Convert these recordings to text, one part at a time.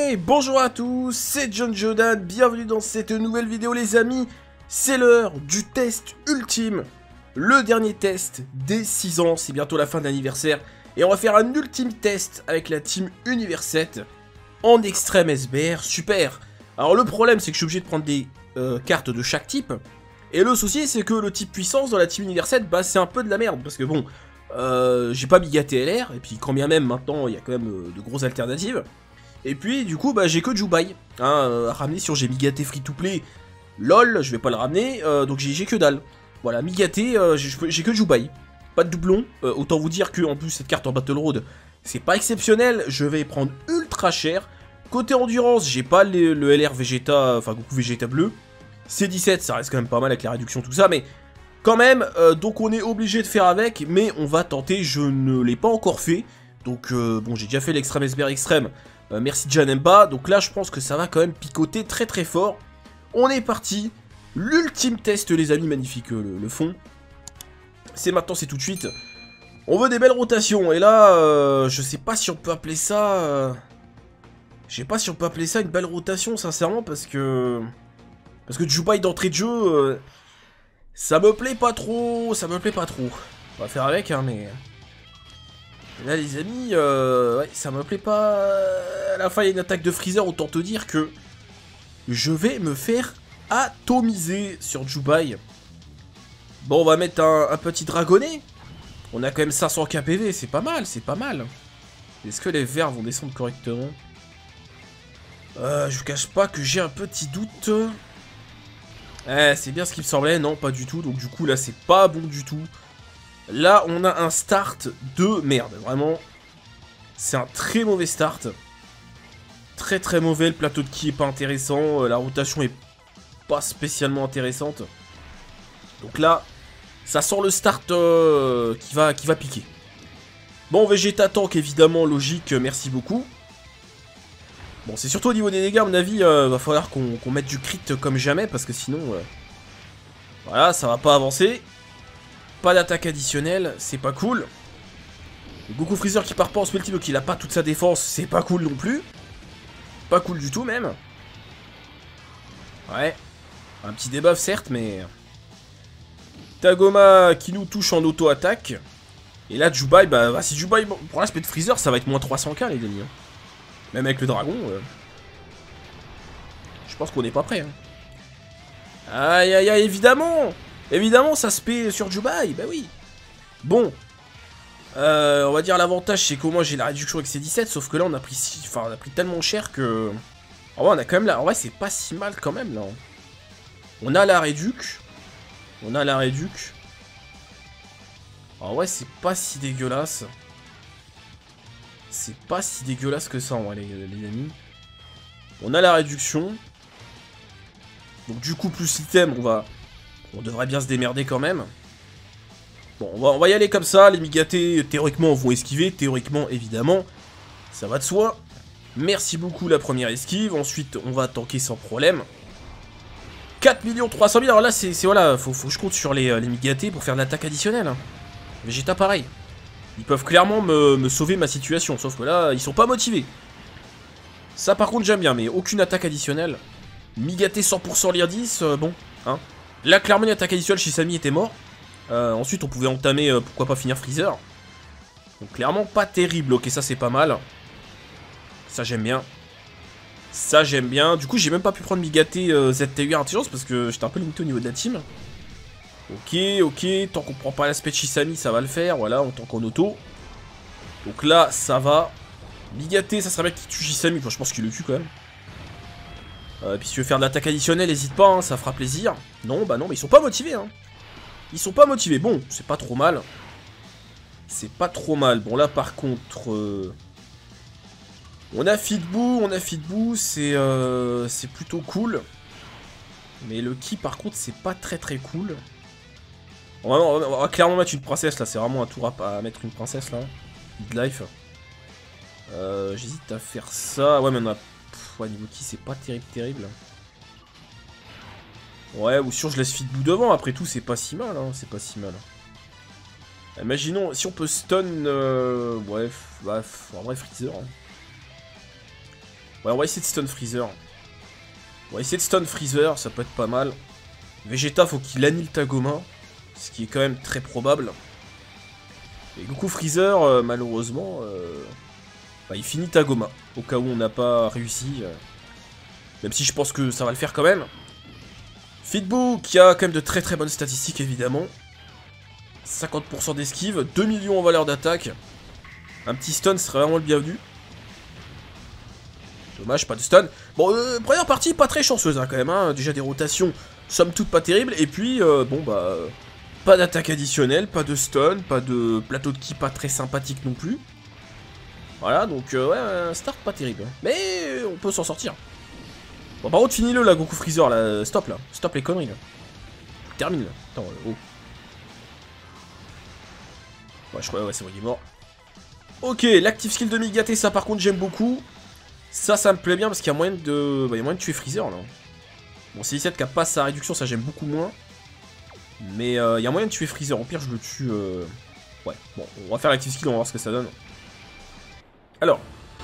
Et bonjour à tous, c'est John Jordan, bienvenue dans cette nouvelle vidéo les amis. C'est l'heure du test ultime, le dernier test des 6 ans, c'est bientôt la fin de l'anniversaire. Et on va faire un ultime test avec la team Univers 7 en extrême SBR, super. Alors le problème c'est que je suis obligé de prendre des cartes de chaque type. Et le souci c'est que le type puissance dans la team Univers 7, bah c'est un peu de la merde, parce que bon... j'ai pas Miga TLR, et puis quand bien même maintenant il y a quand même de grosses alternatives. Et puis du coup bah j'ai que Jubai à ramener sur j'ai Miga T free to play. LOL, je vais pas le ramener, donc j'ai que dalle. Voilà, Miga T, j'ai que Jubai. Pas de doublon, autant vous dire que en plus cette carte en Battle Road c'est pas exceptionnel, je vais prendre ultra cher. Côté endurance, j'ai pas le LR Vegeta, enfin Goku Vegeta bleu. C17 ça reste quand même pas mal avec la réduction tout ça, mais... Quand même, donc on est obligé de faire avec, mais on va tenter, je ne l'ai pas encore fait. Donc bon, j'ai déjà fait l'extrême SBR extrême, merci Janemba, donc là je pense que ça va quand même picoter très très fort. On est parti, l'ultime test les amis, magnifique le fond. C'est maintenant, c'est tout de suite. On veut des belles rotations, et là, je sais pas si on peut appeler ça... Je sais pas si on peut appeler ça une belle rotation, sincèrement, parce que Jubai d'entrée de jeu... Ça me plaît pas trop, ça me plaît pas trop. On va faire avec, hein, mais... Là, les amis, ouais, ça me plaît pas... À la fin, il y a une attaque de Freezer, autant te dire que... Je vais me faire atomiser sur Jubai. Bon, on va mettre un petit dragonnet. On a quand même 500 KPV, c'est pas mal, c'est pas mal. Est-ce que les verts vont descendre correctement? Je vous cache pas que j'ai un petit doute... c'est bien ce qui me semblait, non pas du tout, donc du coup là c'est pas bon du tout. Là on a un start de merde, vraiment. C'est un très mauvais start. Très très mauvais, le plateau de ki est pas intéressant, la rotation est pas spécialement intéressante. Donc là, ça sent le start qui va piquer. Bon, Vegeta Tank évidemment, logique, merci beaucoup. Bon, c'est surtout au niveau des dégâts, à mon avis, va falloir qu'on mette du crit comme jamais, parce que sinon, voilà, ça va pas avancer. Pas d'attaque additionnelle, c'est pas cool. Goku Freezer qui part pas en spell donc il a pas toute sa défense, c'est pas cool non plus. Pas cool du tout même. Ouais, un petit debuff certes, mais... Tagoma qui nous touche en auto-attaque. Et là, Jubai, bah si Jubai pour l'aspect de Freezer, ça va être moins 300k les amis. Même avec le dragon, je pense qu'on n'est pas prêt. Hein. Aïe aïe aïe, évidemment. Évidemment, ça se paie sur Jubai, bah oui. Bon, on va dire l'avantage, c'est qu'au moins j'ai la réduction avec C17, sauf que là on a pris, on a pris tellement cher que... En vrai, on a quand même là, en vrai c'est pas si mal quand même là. On a la réduc. On a la réduc. En vrai, c'est pas si dégueulasse. C'est pas si dégueulasse que ça, en vrai, les amis. On a la réduction. Donc du coup, plus l'item, on devrait bien se démerder quand même. Bon, on va y aller comme ça. Les Migaté, théoriquement, vont esquiver. Théoriquement, évidemment. Ça va de soi. Merci beaucoup, la première esquive. Ensuite, on va tanker sans problème. 4 300 000. Alors là, c'est voilà, faut que je compte sur les Migaté pour faire de l'attaque additionnelle. Vegeta, pareil. Ils peuvent clairement me sauver ma situation, sauf que là, ils sont pas motivés. Ça par contre j'aime bien, mais aucune attaque additionnelle. Migaté 100% lire 10, bon, hein. Là clairement une attaque additionnelle chez Samy était mort. Ensuite on pouvait entamer, pourquoi pas finir Freezer. Donc clairement pas terrible, ok ça c'est pas mal. Ça j'aime bien. Ça j'aime bien, du coup j'ai même pas pu prendre Migaté ZTU intelligence parce que j'étais un peu limité au niveau de la team. Ok, ok, tant qu'on prend pas l'aspect de Shisami, ça va le faire, voilà, on tank en auto. Donc là, ça va. Migaté, ça serait bien qu'il tue Shisami, enfin, je pense qu'il le tue quand même. Puis si tu veux faire de l'attaque additionnelle, n'hésite pas, hein, ça fera plaisir. Non, bah non, mais ils sont pas motivés, hein. Ils sont pas motivés, bon, c'est pas trop mal. C'est pas trop mal, bon là par contre... On a Fitboo, c'est plutôt cool. Mais le ki par contre, c'est pas très très cool. On va clairement mettre une princesse là, c'est vraiment un tour à mettre une princesse là. Midlife. J'hésite à faire ça. Ouais, mais on a. Ouais, niveau ki, c'est pas terrible. Ouais, ou sûr, je laisse Fitboo devant. Après tout, c'est pas si mal, hein. C'est pas si mal. Imaginons, si on peut stun. Ouais, en vrai, Freezer. Hein. Ouais, on va essayer de stun Freezer. On va essayer de stun Freezer, ça peut être pas mal. Vegeta, faut qu'il annule Tagoma. Ce qui est quand même très probable. Et Goku Freezer, malheureusement, bah, il finit Tagoma. Au cas où on n'a pas réussi. Même si je pense que ça va le faire quand même. Fitboo, qui a quand même de très très bonnes statistiques, évidemment. 50% d'esquive, 2 millions en valeur d'attaque. Un petit stun serait vraiment le bienvenu. Dommage, pas de stun. Bon, première partie, pas très chanceuse hein, quand même. Hein. Déjà des rotations, somme toute pas terribles. Et puis, bon bah, pas d'attaque additionnelle, pas de stun, pas de plateau de ki pas très sympathique non plus. Voilà, donc ouais, un start pas terrible. Mais on peut s'en sortir. Bon, par contre, finis-le là, Goku Freezer, là. Stop là. Stop les conneries là. Termine là. Attends, oh. Ouais, je crois, ouais, c'est bon, il est mort. Ok, l'active skill de Migaté, ça par contre, j'aime beaucoup. Ça me plaît bien parce qu'il y a moyen de. Bah, il y a moyen de tuer Freezer là. Bon, c'est 17 qui a pas sa réduction, ça j'aime beaucoup moins. Mais il y a moyen de tuer Freezer. Au pire, je le tue. Ouais, bon, on va faire l'active skill, on va voir ce que ça donne. Alors.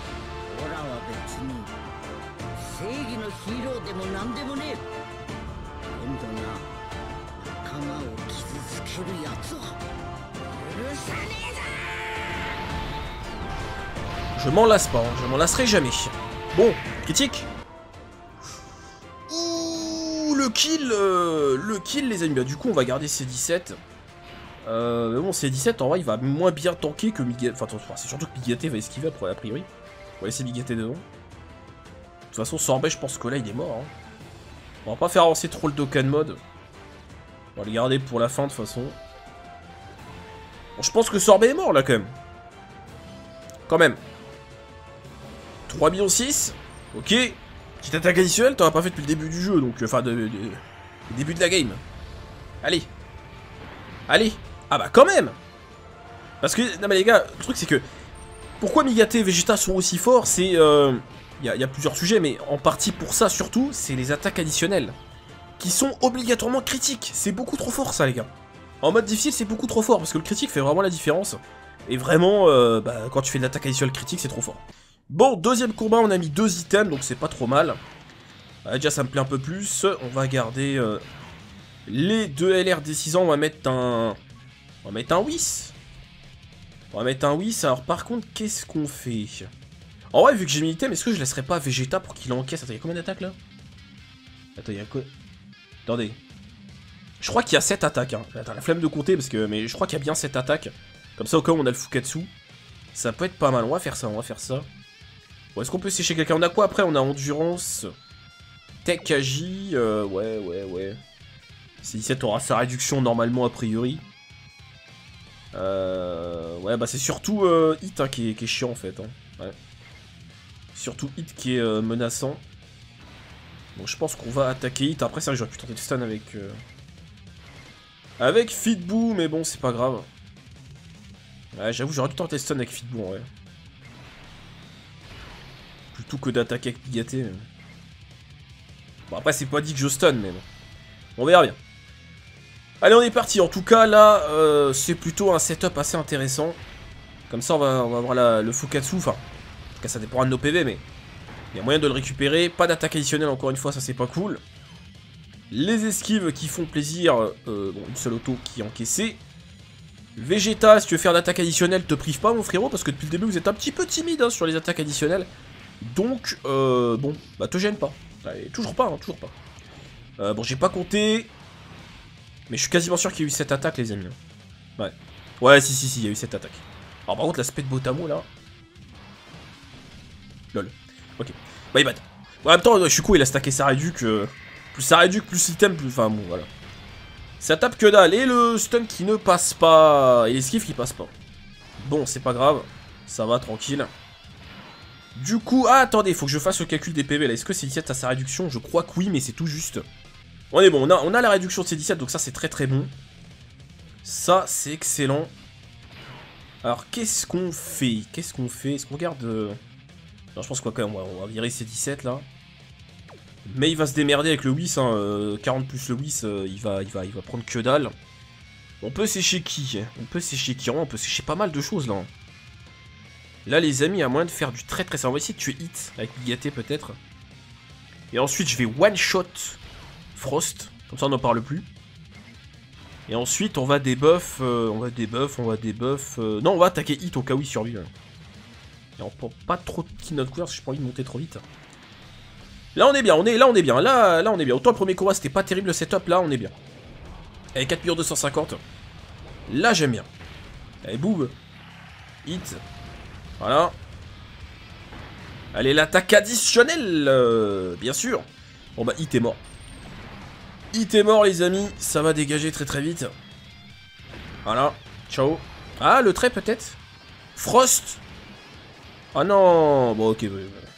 Je m'en lasse pas, hein. Je m'en lasserai jamais. Bon, critique. Ouh, le kill les amis. Bah, du coup, on va garder C17. Mais bon, C17 en vrai, il va moins bien tanker que Migaté. Enfin, c'est surtout que Migaté va esquiver a priori. On va laisser Migaté devant. De toute façon, Sorbet, je pense que là, il est mort. Hein. On va pas faire avancer trop le Dokkan mode. On va le garder pour la fin de toute façon. Bon, je pense que Sorbet est mort là quand même. Quand même. 3 millions 6. Ok. Petite attaque additionnelle, t'en as pas fait depuis le début du jeu, donc enfin le début de la game. Allez. Allez. Ah bah quand même. Parce que, non mais les gars, le truc c'est que pourquoi Migaté et Vegeta sont aussi forts, c'est y a plusieurs sujets, mais en partie pour ça surtout, c'est les attaques additionnelles. Qui sont obligatoirement critiques. C'est beaucoup trop fort ça les gars. En mode difficile c'est beaucoup trop fort, parce que le critique fait vraiment la différence. Et vraiment, bah, quand tu fais de l'attaque additionnelle critique, c'est trop fort. Bon, deuxième combat, on a mis 2 items, donc c'est pas trop mal. Déjà ça me plaît un peu plus. On va garder les 2 LR des 6 ans, on va mettre un... On va mettre un Whis. On va mettre un Whis, alors par contre, qu'est-ce qu'on fait? En vrai, vu que j'ai mis l'item, est-ce que je laisserai pas Vegeta pour qu'il encaisse? Attends, il y a combien d'attaques là? Attends, il y a quoi? Attendez. Je crois qu'il y a 7 attaques. Hein. Attends, la flemme de compter, parce que... Mais je crois qu'il y a bien 7 attaques. Comme ça, au cas où on a le Fukatsu. Ça peut être pas mal. On va faire ça, on va faire ça. Bon, est-ce qu'on peut sécher quelqu'un? On a quoi après? On a Endurance. Tech Agi. Ouais. C17 aura sa réduction normalement, a priori. Ouais, bah c'est surtout Hit hein, qui est chiant en fait. Hein. Ouais. Surtout Hit qui est menaçant. Donc je pense qu'on va attaquer Hit. Après, ça, j'aurais pu tenter de stun avec... Avec Fitboo, mais bon, c'est pas grave. Ouais, j'avoue, j'aurais dû tenter stun avec Fitboo en vrai. Plutôt que d'attaquer avec Migaté. Bon, après, c'est pas dit que je stun, mais bon. On verra bien. Allez, on est parti. En tout cas, là, c'est plutôt un setup assez intéressant. Comme ça, on va avoir le Fukatsu. Enfin, en tout cas, ça dépendra de nos PV, mais il y a moyen de le récupérer. Pas d'attaque additionnelle, encore une fois, ça, c'est pas cool. Les esquives qui font plaisir. Bon, une seule auto qui est encaissée. Vegeta, si tu veux faire d'attaque additionnelle, te prive pas, mon frérot, parce que depuis le début, vous êtes un petit peu timide hein, sur les attaques additionnelles. Donc, bon, bah, te gêne pas. Allez, toujours pas, hein, toujours pas. Bon, j'ai pas compté. Mais je suis quasiment sûr qu'il y a eu 7 attaques, les amis. Ouais. Ouais, si, il y a eu 7 attaques. Alors, par contre, l'aspect de Botamo, là. Lol. Ok. Bye bad. En même temps, je suis cool, il a stacké sa réduc. Plus sa réduc, plus l'item, plus. Enfin, bon, voilà. Ça tape que dalle. Et le stun qui ne passe pas. Et l'esquive qui passe pas. Bon, c'est pas grave. Ça va, tranquille. Du coup, ah, attendez, il faut que je fasse le calcul des PV là. Est-ce que C17 a sa réduction? Je crois que oui, mais c'est tout juste. On est bon, on a la réduction de C17, donc ça c'est très très bon. Ça c'est excellent. Alors qu'est-ce qu'on fait? Est-ce qu'on garde... Non, je pense quoi quand même, on va virer C17 là. Mais il va se démerder avec le Whis, hein. 40 plus le Whis, il va prendre que dalle. On peut sécher qui? On peut sécher pas mal de choses là. Là, les amis, il y a moyen de faire du très très simple. On va essayer de tuer Hit avec Migaté peut-être. Et ensuite, je vais one-shot Frost. Comme ça, on n'en parle plus. Et ensuite, on va debuff. On va debuff. Non, on va attaquer Hit au cas où il survit. Et on prend pas trop de kill notre couvert parce que j'ai pas envie de monter trop vite. Là, on est bien. Là, on est bien. Là, on est bien. Autant le premier combat, c'était pas terrible le setup. Là, on est bien. Allez, 4250. Là, j'aime bien. Allez, boum. Hit. Voilà. Allez, l'attaque additionnelle. Bien sûr. Bon, bah, Hit est mort. Hit est mort, les amis. Ça va dégager très très vite. Voilà. Ciao. Ah, le trait, peut-être. Frost. Ah non. Bon, ok.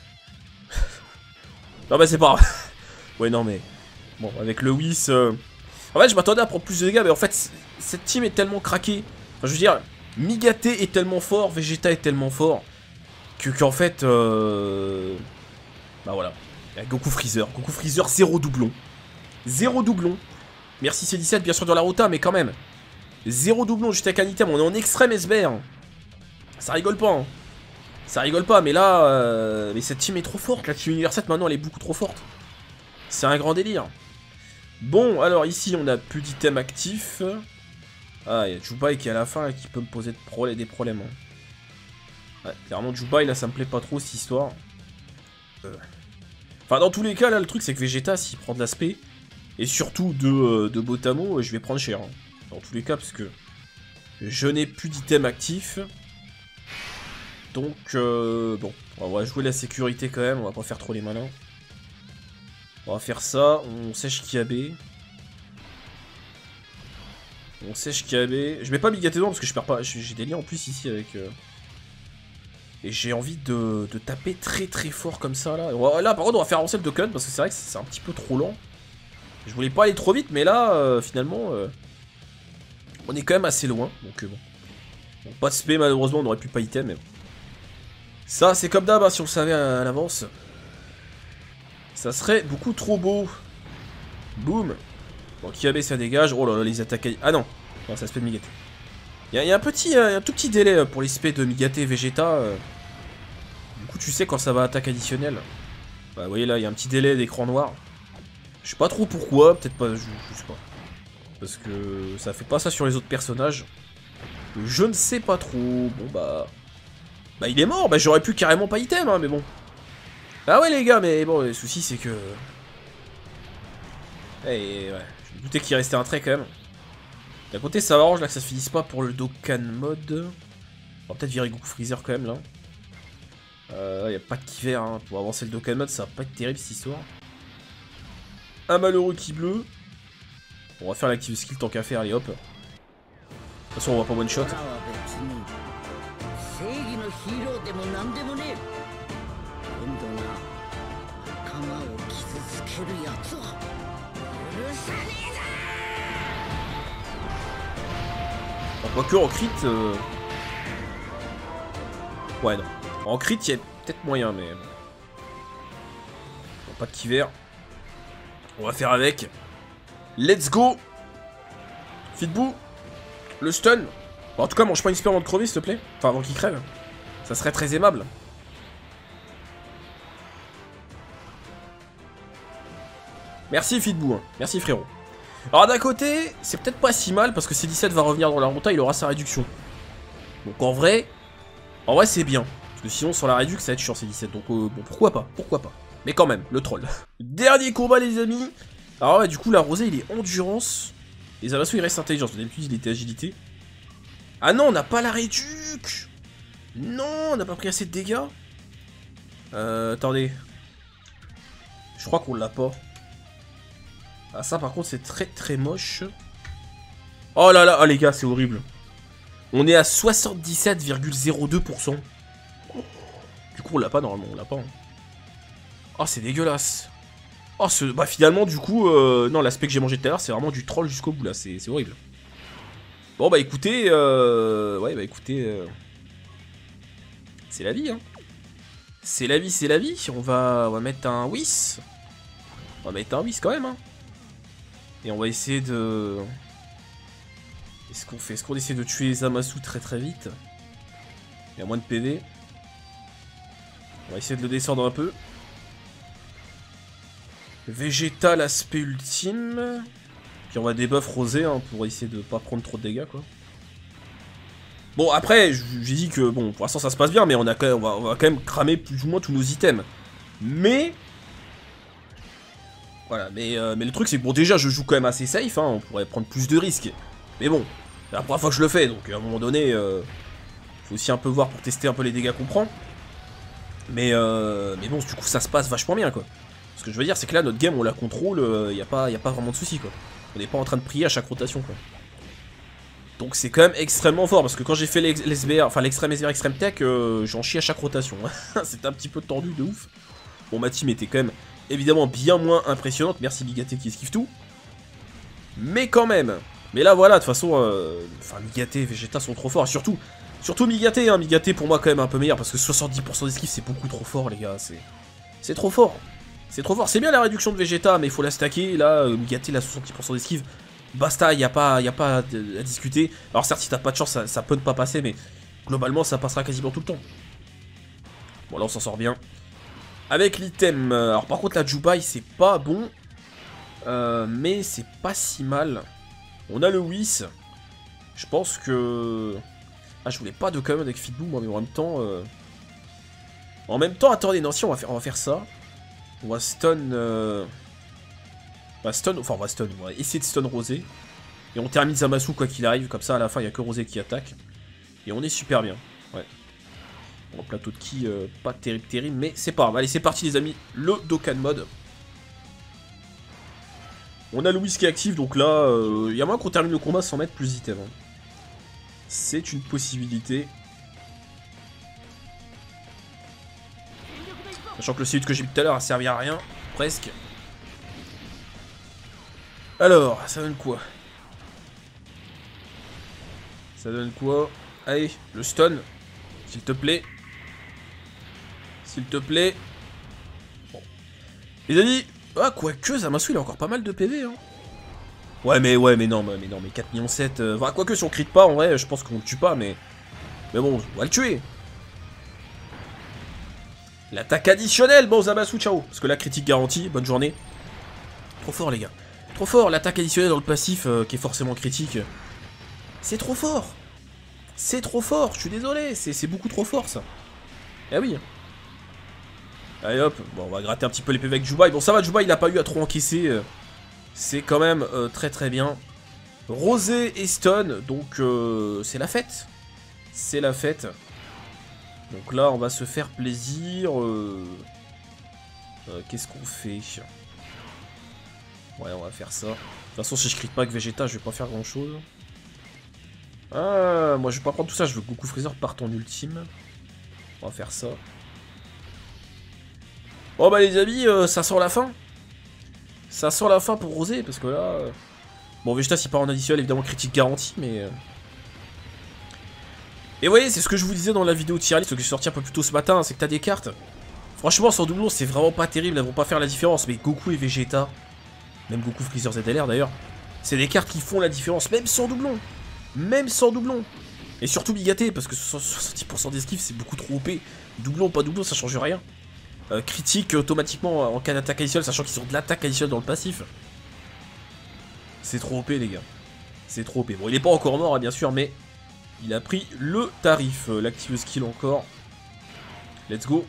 Non, bah, c'est pas grave. Ouais, non, mais... Bon, avec le Whis... En fait, je m'attendais à prendre plus de dégâts, mais en fait, cette team est tellement craquée. Enfin, je veux dire, Migaté est tellement fort, Vegeta est tellement fort, qu'en fait... Bah voilà. Goku Freezer. Goku Freezer, 0 doublon. 0 doublon. Merci C17, bien sûr, dans la rota, mais quand même. 0 doublon juste avec un item. On est en extrême SBR. Ça rigole pas, hein. Ça rigole pas, mais là... mais cette team est trop forte. La team Univers 7, maintenant, elle est beaucoup trop forte. C'est un grand délire. Bon, alors ici, on a plus d'items actifs. Ah, il y a Jubai qui est à la fin et qui peut me poser des problèmes. Hein. Ouais, clairement, Jubai, là, ça me plaît pas trop, cette histoire. Enfin, dans tous les cas, là, le truc, c'est que Vegeta, s'il prend de l'aspect, et surtout de Botamo, je vais prendre cher. Hein. Dans tous les cas, parce que je n'ai plus d'items actifs. Donc, bon, on va jouer la sécurité quand même, on va pas faire trop les malins. On va faire ça, on sèche Kiabe. On sèche Kiabe. Je mets pas Migaté dedans parce que je perds pas. J'ai des liens en plus ici avec... Et j'ai envie de taper très très fort comme ça là. Là par contre on va faire avancer le Dokkan parce que c'est vrai que c'est un petit peu trop lent. Je voulais pas aller trop vite mais là finalement on est quand même assez loin. Donc bon. Bon, pas de spé malheureusement, on aurait pu pas item mais bon. Ça c'est comme d'hab hein, si on le savait à l'avance. Ça serait beaucoup trop beau. Boum. Bon, Kiabe ça dégage. Oh là là, les attaques... Ah non, non ça se fait de Migaté. Il y a un tout petit délai pour les spé de Migaté et Vegeta. Du coup tu sais quand ça va attaque additionnelle. Bah vous voyez là, il y a un petit délai d'écran noir. Je sais pas trop pourquoi, peut-être pas, je sais pas. Parce que ça fait pas ça sur les autres personnages. Je ne sais pas trop. Bon bah... Bah il est mort, bah j'aurais pu carrément pas item hein, mais bon. Ah ouais les gars, mais bon, le souci c'est que... Et ouais, je me doutais qu'il restait un trait quand même. D'un côté ça m'arrange là que ça se finisse pas pour le Dokkan mode. On va peut-être virer Goku Freezer quand même là. Y a pas de Kiver hein. Pour avancer le Dokkan mode ça va pas être terrible cette histoire. Un malheureux Ki bleu. On va faire l'active skill tant qu'à faire, allez hop. De toute façon on va pas one shot. Quoique en crit... Ouais non. En crit il y a peut-être moyen mais... Bon, pas de Kiver. On va faire avec. Let's go. Fitboo. Le stun. Bon, en tout cas mange pas une spé avant de crever s'il te plaît. Enfin avant qu'il crève. Ça serait très aimable. Merci Fitboo. Hein. Merci frérot. Alors d'un côté, c'est peut-être pas si mal parce que C17 va revenir dans la rota, il aura sa réduction. Donc en vrai c'est bien. Parce que sinon sur la réduction ça va être chiant C17. Donc bon, pourquoi pas. Mais quand même, le troll. Dernier combat les amis. Alors ouais, du coup la rosée il est endurance. Et Zamasu il reste intelligence. D'habitude il était agilité. Ah non, on n'a pas la réduc. Non, on n'a pas pris assez de dégâts. Attendez. Je crois qu'on l'a pas. Ah ça par contre c'est très très moche. Oh là là, oh, les gars c'est horrible. On est à 77,02%. Du coup on l'a pas normalement, on l'a pas. Hein. Oh c'est dégueulasse. Oh bah finalement du coup, non l'aspect que j'ai mangé tout à l'heure c'est vraiment du troll jusqu'au bout là, c'est horrible. Bon bah écoutez, ouais bah écoutez, c'est la vie hein. C'est la vie, on va mettre un Whis. On va mettre un Whis quand même hein. Et on va essayer de... Est-ce qu'on essaie de tuer Zamasu très très vite? Il y a moins de PV. On va essayer de le descendre un peu. Vegeta, l'aspect ultime. Puis on va débuff Rosé hein, pour essayer de pas prendre trop de dégâts quoi. Bon après, j'ai dit que bon, pour l'instant ça se passe bien, mais on va quand même cramer plus ou moins tous nos items. Mais... Voilà, mais le truc c'est que bon déjà je joue quand même assez safe, hein, on pourrait prendre plus de risques. Mais bon, c'est la première fois que je le fais, donc à un moment donné, faut aussi un peu voir pour tester un peu les dégâts qu'on prend. Mais bon, du coup ça se passe vachement bien quoi. Ce que je veux dire c'est que là notre game on la contrôle, y a pas vraiment de soucis quoi. On n'est pas en train de prier à chaque rotation quoi. Donc c'est quand même extrêmement fort, parce que quand j'ai fait l'SBR, enfin l'extrême SBR Extreme Tech, j'en chie à chaque rotation. C'était un petit peu tendu de ouf. Bon ma team était quand même évidemment bien moins impressionnante, merci Migaté qui esquive tout. Mais quand même. Mais là voilà, de toute façon, enfin Migaté et Vegeta sont trop forts, surtout Migaté, hein. Migaté pour moi quand même un peu meilleur, parce que 70% d'esquive c'est beaucoup trop fort les gars, c'est trop fort. C'est trop fort, c'est bien la réduction de Vegeta, mais il faut la stacker, là Migaté il a 70% d'esquive. Basta, y a pas à discuter. Alors certes si t'as pas de chance ça peut ne pas passer, mais globalement ça passera quasiment tout le temps. Bon là on s'en sort bien. Avec l'item, alors par contre la Jubai c'est pas bon, mais c'est pas si mal. On a le Whis. Je pense que... Ah je voulais pas de commande avec Fitboo moi, mais en même temps... En même temps, attendez, non si on va faire ça. On va stun... on va essayer de stun Rosé. Et on termine Zamasu quoi qu'il arrive, comme ça à la fin il n'y a que Rosé qui attaque. Et on est super bien, ouais. Bon, plateau de ki, pas terrible, mais c'est pas grave. Allez, c'est parti les amis, le Dokkan mode. On a le Whis qui est actif, donc là, il y a moyen qu'on termine le combat sans mettre plus d'items. Hein. C'est une possibilité. Sachant que le C8 que j'ai mis tout à l'heure a servi à rien, presque. Alors, ça donne quoi? Ça donne quoi? Allez, le stun, s'il te plaît. S'il te plaît. Bon. Les amis, ah, quoique, Zamasu, il a encore pas mal de PV, hein. Ouais, mais non, mais 4 millions 7. Enfin, quoique, si on crit pas, en vrai, je pense qu'on le tue pas, mais bon, on va le tuer. L'attaque additionnelle, bon, Zamasu, ciao. Parce que là, critique garantie, bonne journée. Trop fort, les gars. Trop fort, l'attaque additionnelle dans le passif, qui est forcément critique. C'est trop fort. C'est trop fort, je suis désolé, c'est beaucoup trop fort, ça. Eh oui. Allez hop, bon on va gratter un petit peu les PV avec Jubai. Bon ça va, Jubai il a pas eu à trop encaisser. C'est quand même très bien. Rosé et stun, donc c'est la fête. C'est la fête. Donc là on va se faire plaisir. Qu'est-ce qu'on fait? Ouais on va faire ça. De toute façon si je crie pas avec Vegeta je vais pas faire grand chose. Ah moi je vais pas prendre tout ça, je veux que Goku Freezer parte en ultime. On va faire ça. Bon bah les amis, ça sent la fin. Ça sent la fin pour Rosé, parce que là... Bon, Vegeta s'il part en additionnel, évidemment critique garantie, mais... Et vous voyez, c'est ce que je vous disais dans la vidéo tier list que j'ai sorti un peu plus tôt ce matin, c'est que t'as des cartes. Franchement, sans doublon, c'est vraiment pas terrible, elles vont pas faire la différence, mais Goku et Vegeta, même Goku Freezer ZLR d'ailleurs, c'est des cartes qui font la différence, même sans doublon. Même sans doublon. Et surtout Migaté, parce que 70% d'esquive, c'est beaucoup trop OP. Doublon, pas doublon, ça change rien. Critique automatiquement en cas d'attaque additionnelle, sachant qu'ils ont de l'attaque additionnelle dans le passif. C'est trop OP les gars. C'est trop OP. Bon il est pas encore mort hein, bien sûr, mais il a pris le tarif. L'active skill encore. Let's go.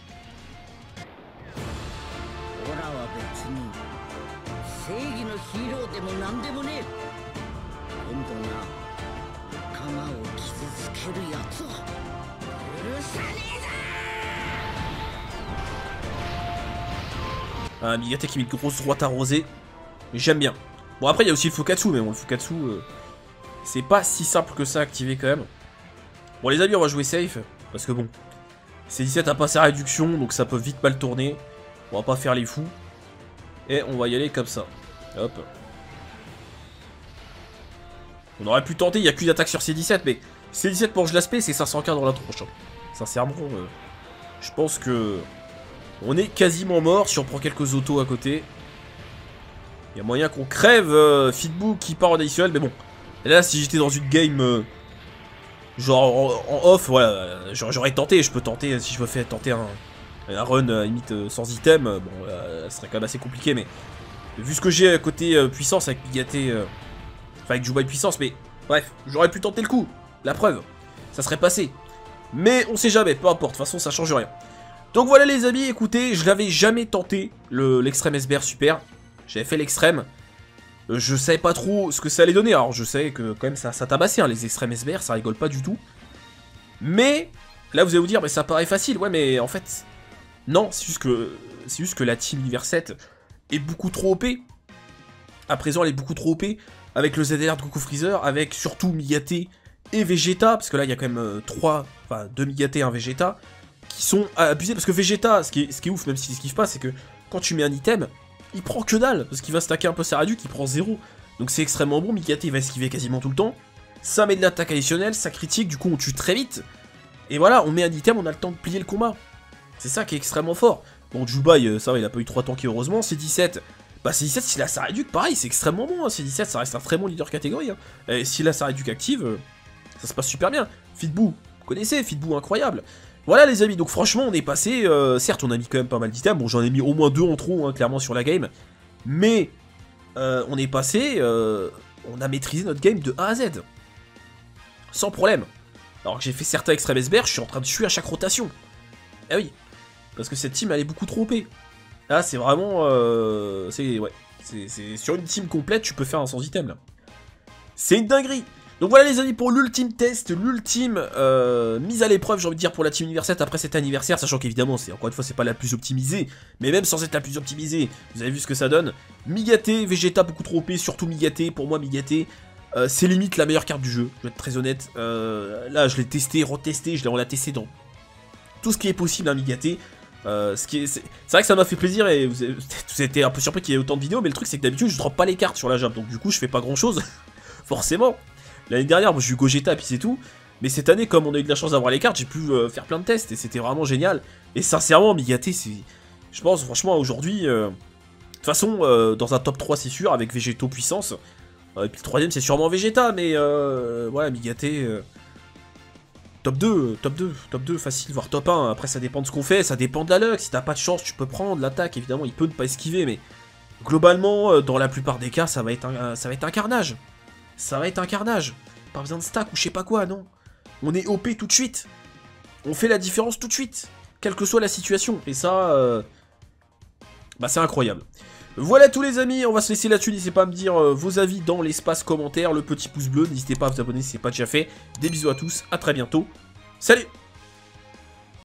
Un Migaté qui met une grosse droite à Rosé. Mais j'aime bien. Bon après il y a aussi le Fukatsu, mais bon le Fukatsu c'est pas si simple que ça à activer quand même. Bon les amis on va jouer safe. Parce que bon, C17 a pas sa réduction, donc ça peut vite mal tourner. On va pas faire les fous. Et on va y aller comme ça. Hop. On aurait pu tenter, il n'y a qu'une attaque sur C17, mais C17 pour l'aspect c'est 500k dans la tronche. Sincèrement, je pense que... On est quasiment mort si on prend quelques autos à côté. Il y a moyen qu'on crève Fitboo qui part en additionnel, mais bon. Et là, si j'étais dans une game genre en off, voilà, j'aurais tenté. Je peux tenter si je me fais tenter Un run limite sans item, bon, ça serait quand même assez compliqué, mais vu ce que j'ai à côté puissance avec Migaté, enfin avec Juba et puissance, mais bref, j'aurais pu tenter le coup, la preuve, ça serait passé. Mais on sait jamais, peu importe, de toute façon ça change rien. Donc voilà les amis, écoutez, je l'avais jamais tenté, l'extrême SBR super, j'avais fait l'extrême. Je savais pas trop ce que ça allait donner, alors je savais que quand même ça tabassait, hein, les extrêmes SBR, ça rigole pas du tout. Mais, là vous allez vous dire, mais ça paraît facile, ouais mais en fait, non, c'est juste que la team Univers 7 est beaucoup trop OP. À présent elle est beaucoup trop OP, avec le ZR de Goku Freezer, avec surtout Migaté et Vegeta, parce que là il y a quand même 2 Migaté et un Vegeta, qui sont abusés, parce que Vegeta, ce qui est ouf, même s'il esquive pas, c'est que quand tu mets un item, il prend que dalle, parce qu'il va stacker un peu sa Hadouken, il prend 0. Donc c'est extrêmement bon, Migaté il va esquiver quasiment tout le temps. Ça met de l'attaque additionnelle, ça critique, du coup on tue très vite. Et voilà, on met un item, on a le temps de plier le combat. C'est ça qui est extrêmement fort. Bon, Jubai, ça va, il a pas eu 3 tanky heureusement. C17, bah C17 s'il a sa Hadouken, pareil, c'est extrêmement bon. Hein. C17 ça reste un très bon leader catégorie. Hein. Et s'il a sa Hadouken active, ça se passe super bien. Fitboo, vous connaissez, Fitboo incroyable. Voilà les amis, donc franchement on est passé, certes on a mis quand même pas mal d'items, bon j'en ai mis au moins 2 en trop hein, clairement sur la game, mais on est passé, on a maîtrisé notre game de A à Z, sans problème. Alors que j'ai fait certains extrêmes SBR, je suis en train de tuer à chaque rotation. Ah oui, parce que cette team elle est beaucoup trop OP. Là c'est vraiment, c'est sur une team complète tu peux faire un sans item là. C'est une dinguerie. Donc voilà les amis pour l'ultime test, l'ultime mise à l'épreuve j'ai envie de dire pour la team Univers 7 après cet anniversaire, sachant qu'évidemment c'est encore une fois c'est pas la plus optimisée, mais même sans être la plus optimisée, vous avez vu ce que ça donne. Migaté, Vegeta beaucoup trop OP, surtout Migaté, pour moi Migaté c'est limite la meilleure carte du jeu, je vais être très honnête. Là je l'ai testé, retesté, on l'a testé dans tout ce qui est possible à Migaté. C'est vrai que ça m'a fait plaisir et vous étiez un peu surpris qu'il y ait autant de vidéos, mais le truc c'est que d'habitude je drop pas les cartes sur la jump, donc du coup je fais pas grand chose, forcément. L'année dernière, moi j'ai eu Gogeta et puis c'est tout. Mais cette année, comme on a eu de la chance d'avoir les cartes, j'ai pu faire plein de tests et c'était vraiment génial. Et sincèrement, Migaté, c'est. Je pense, franchement, aujourd'hui. De toute façon, dans un top 3, c'est sûr, avec Végéto puissance. Et puis le troisième, c'est sûrement Vegeta, mais. Ouais, Migaté. Top 2, facile, voire top 1. Après, ça dépend de ce qu'on fait, ça dépend de la luck. Si t'as pas de chance, tu peux prendre l'attaque, évidemment, il peut ne pas esquiver, mais. Globalement, dans la plupart des cas, ça va être un carnage. Ça va être un carnage. Pas besoin de stack ou je sais pas quoi, non. On est OP tout de suite. On fait la différence tout de suite. Quelle que soit la situation. Et ça, bah c'est incroyable. Voilà tous les amis, on va se laisser là-dessus. N'hésitez pas à me dire vos avis dans l'espace commentaire. Le petit pouce bleu, n'hésitez pas à vous abonner si ce n'est pas déjà fait. Des bisous à tous, à très bientôt. Salut!